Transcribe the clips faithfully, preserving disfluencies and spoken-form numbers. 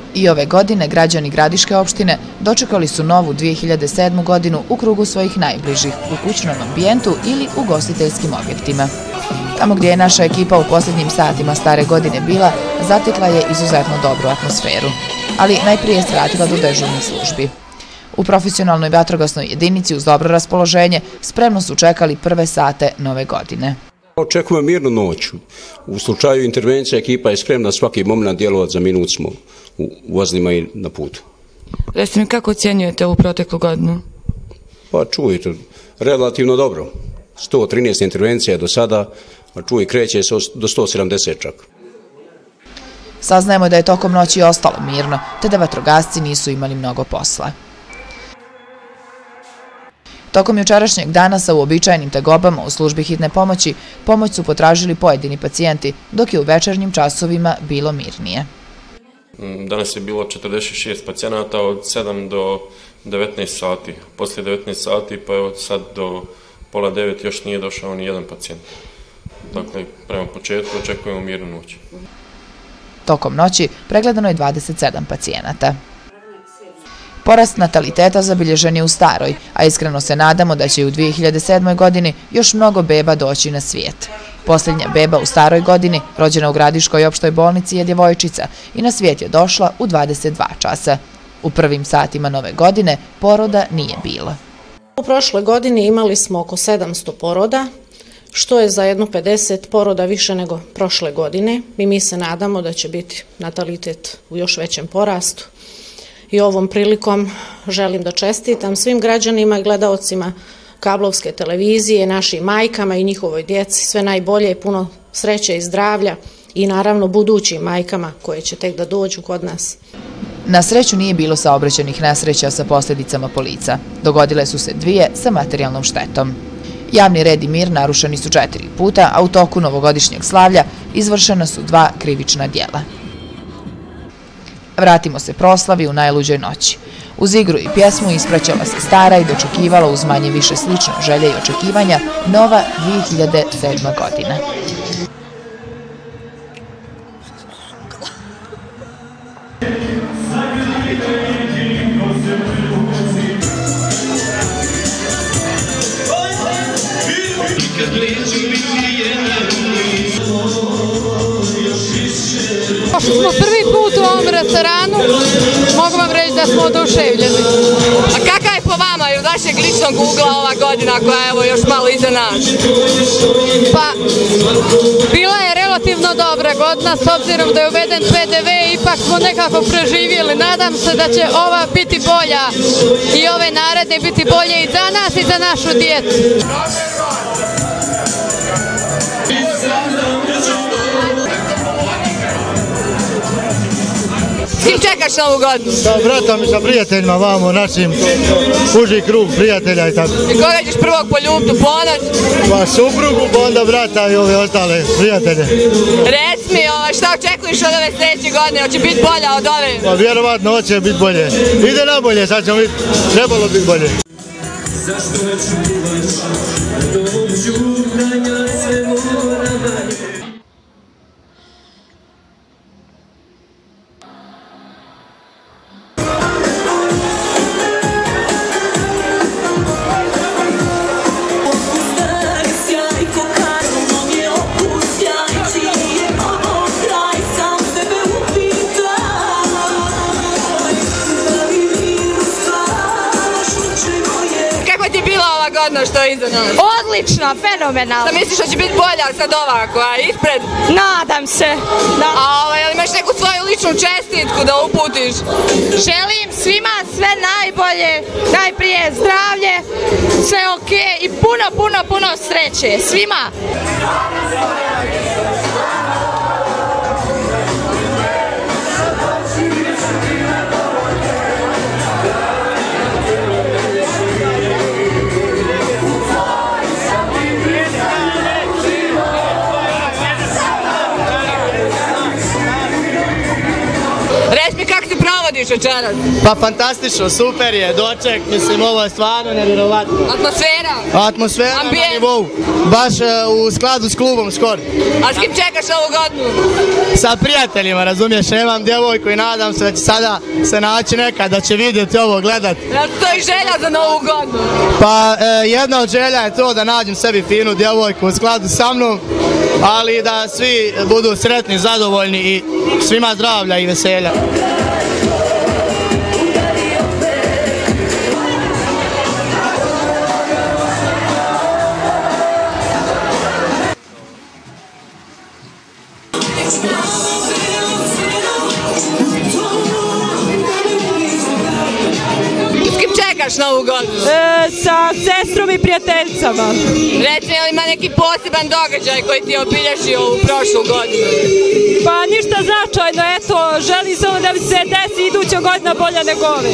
I ove godine građani Gradiške opštine dočekali su novu dvije hiljade sedmu godinu u krugu svojih najbližih, u kućnom ambijentu ili ugostiteljskim objektima. Tamo gdje je naša ekipa u posljednjim satima stare godine bila, zatekla je izuzetno dobru atmosferu, ali najprije svratila do dežurnih službi. U profesionalnoj vatrogasnoj jedinici uz dobro raspoloženje spremno su čekali prve sate nove godine. Očekujemo mirnu noć. U slučaju intervencije ekipa je spremna svaki moment djelovati, za minut smo u vozilima i na putu. Recite mi, kako ocjenjujete ovu proteklu godinu? Pa čujete, relativno dobro. sto trinaest intervencija do sada, a čuj, kreće se do sto sedamdeset čak. Saznajemo da je tokom noći ostalo mirno, te da vatrogasci nisu imali mnogo posla. Tokom jučerašnjeg dana sa uobičajenim tegobama u službi hitne pomoći, pomoć su potražili pojedini pacijenti, dok je u večernjim časovima bilo mirnije. Danas je bilo četrdeset šest pacijenata od sedam do devetnaest sati. Poslije devetnaest sati pa je od sad do pola devet još nije došao ni jedan pacijent. Dakle, prema početku očekujemo mirnu noć. Tokom noći pregledano je dvadeset sedam pacijenata. Porast nataliteta zabilježen je u Staroj, a iskreno se nadamo da će u dvije hiljade sedmoj godini još mnogo beba doći na svijet. Posljednja beba u Staroj godini, rođena u Gradiškoj opštoj bolnici, je djevojčica i na svijet je došla u dvadeset dva časa. U prvim satima nove godine poroda nije bilo. U prošloj godini imali smo oko sedamsto poroda, što je za jedno pedeset poroda više nego prošle godine. I mi se nadamo da će biti natalitet u još većem porastu. I ovom prilikom želim da čestitam svim građanima i gledaocima kablovske televizije, našim majkama i njihovoj djeci sve najbolje, puno sreće i zdravlja i naravno budućim majkama koje će tek da dođu kod nas. Na sreću nije bilo saobraćajnih nesreća sa posljedicama po lica. Dogodile su se dvije sa materijalnom štetom. Javni red i mir narušeni su četiri puta, a u toku novogodišnjeg slavlja izvršena su dva krivična djela. Vratimo se proslavi u najluđoj noći. Uz igru i pjesmu ispraćala se stara i dočekivala uz manje više slične želje i očekivanja nova dvije hiljade sedma godina. Pošto smo prvi put u ovom restoranu, mogu vam reći da smo oduševljeni. A kakav je po vama i u vašeg ličnog ugla ova godina koja je evo još malo iza nas? Pa, bila je relativno dobra godina, s obzirom da je uveden P D V, ipak smo nekako preživjeli. Nadam se da će ova biti bolja i ove naredne biti bolje i za nas i za našu djecu. S kim čekaš na ovu godinu? Sa bratom i sa prijateljima, vamo, našim uži krug prijatelja i tako. I koga ćeš prvog poljubiti u ponoć? Pa suprugu, pa onda brata i ove ostale prijatelje. Rec mi, šta očekuješ od ove sljedeće godine? Hoće biti bolja od ove? Pa vjerovatno hoće biti bolje. Ide na bolje, sad ćemo biti, trebalo biti bolje. Zašto ne čuvaš, do čuvanja se mora manje. Što je iza nas? Odlično, fenomenalno. Šta misliš da će biti bolja sad ova koja je ispred? Nadam se. Da. A ovaj, ali imaš neku svoju ličnu čestitku da uputiš? Želim svima sve najbolje, najprije zdravlje, sve ok i puno, puno, puno sreće. Svima. Reci mi kako ti pravo provodiš večeras? Pa fantastično, super je, doček, mislim ovo je stvarno nevjerovatno. Atmosfera? Atmosfera na nivou, baš u skladu s klubom skoro. A s kim čekaš ovu godinu? Sa prijateljima, razumiješ, imam djevojku i nadam se da će sada se naći neka, da će vidjeti ovo, gledati. Je li to i želja za novu godinu? Pa jedna od želja je to da nađem sebi finu djevojku u skladu sa mnom, ali da svi budu sretni, zadovoljni i svima zdravlja i veselja. Novu godinu? E, sa sestrom i prijateljicama. Reci, je li ima neki poseban događaj koji ti je obilježio ovu prošlu godinu? Pa ništa značajno, eto, želim samo da mi se desi iduća godina bolja nego ove.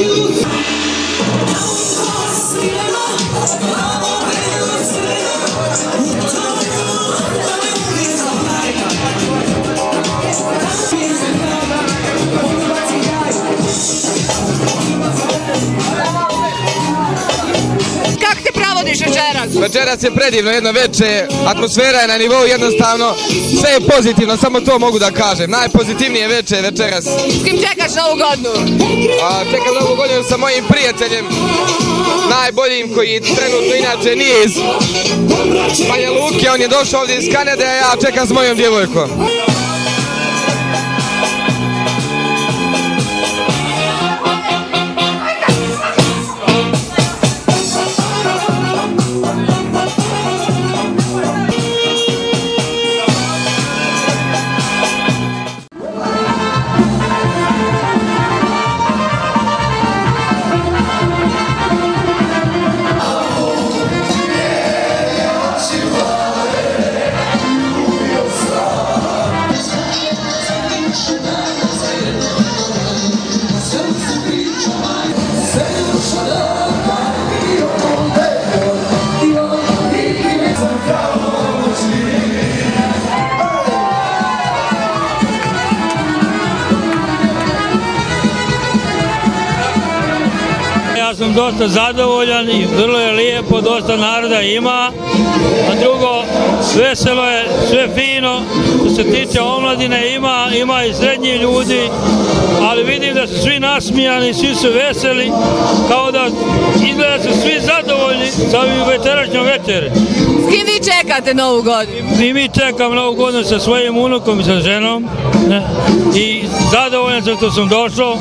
Večeras? Večeras je predivno, jedno veče, atmosfera je na nivou, jednostavno sve je pozitivno, samo to mogu da kažem. Najpozitivnije veče večeras. S kim čekaš novu godinu? A, čekam novu godinu sa mojim prijateljem, najboljim koji trenutno inače nije iz Banja Luke, on je došao ovdje iz Kanade, a ja čekam s mojom djevojkom. Ja sam dosta zadovoljan i vrlo je lijepo, dosta naroda ima, a drugo, veselo je, sve fino, što se tiče omladine ima, ima i srednji ljudi, ali vidim da su svi nasmijani, svi su veseli, kao da izgleda su svi zadovoljni sa ovim večerašnjom večere. S kim vi čekate novu godinu? I mi čekam novu godinu sa svojim unukom i sa ženom, ne? I zadovoljan sam što sam došao.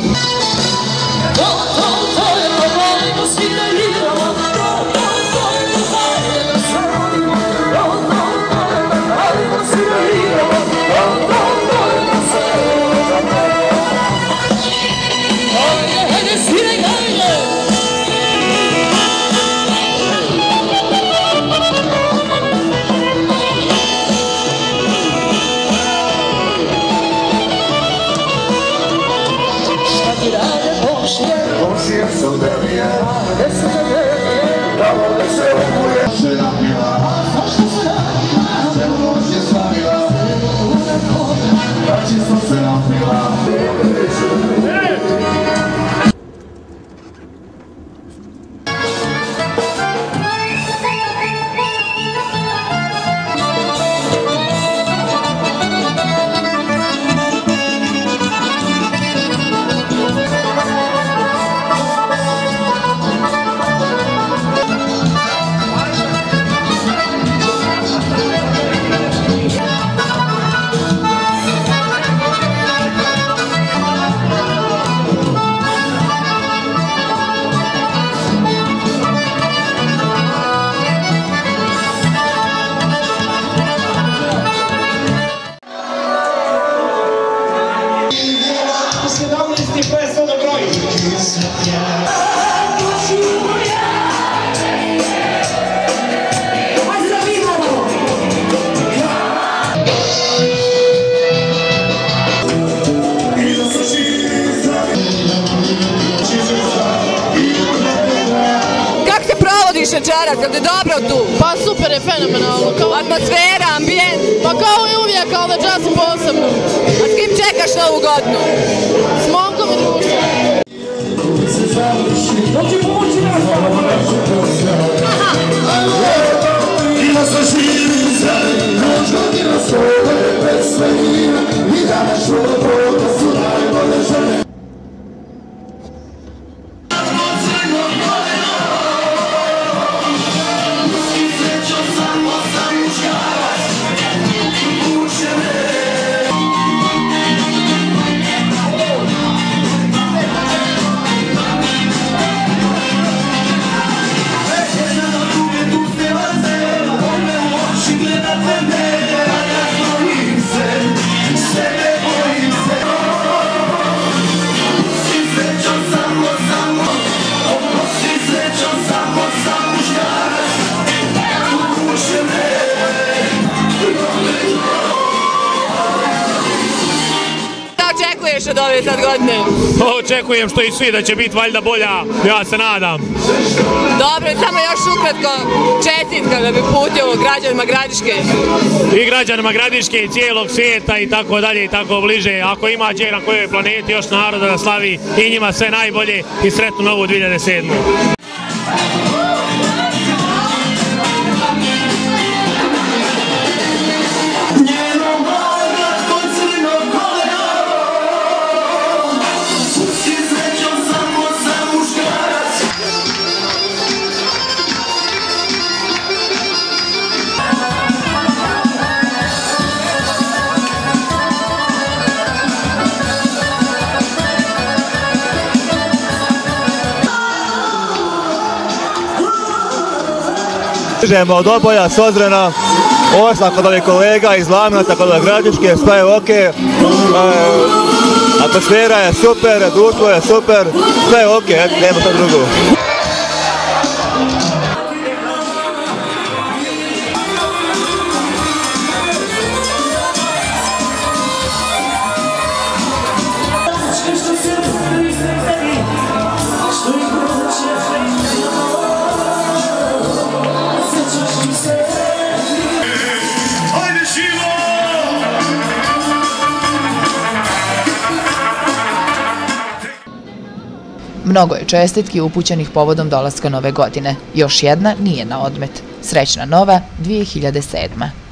Večeras, je li dobro tu? Pa super je, fenomenalno. Atmosfera, ambijent? Pa kao i uvijek, ali večeras posebno. A s kim čekaš novu godinu? S momkom i društvom. nove sad godine? Očekujem što i svi da će biti valjda bolja, ja se nadam. Dobro, samo još ukratko čestitka da bi putio građanima Gradiške. I građanima Gradiške i cijelog svijeta i tako dalje i tako bliže. Ako ima gdje na kojoj planeti još naroda da slavi, i njima sve najbolje i sretnu novu dvije hiljade sedmu. Stižemo od oboja s Ozrena, osam kod ovih kolega iz Lamina, kod ove Gradiške, sve je ok. E, atmosfera je super, društvo je super, sve je ok, nema šta drugo. Mnogo je čestitki upućenih povodom dolaska nove godine. Još jedna nije na odmet. Srećna nova dvije hiljade sedma.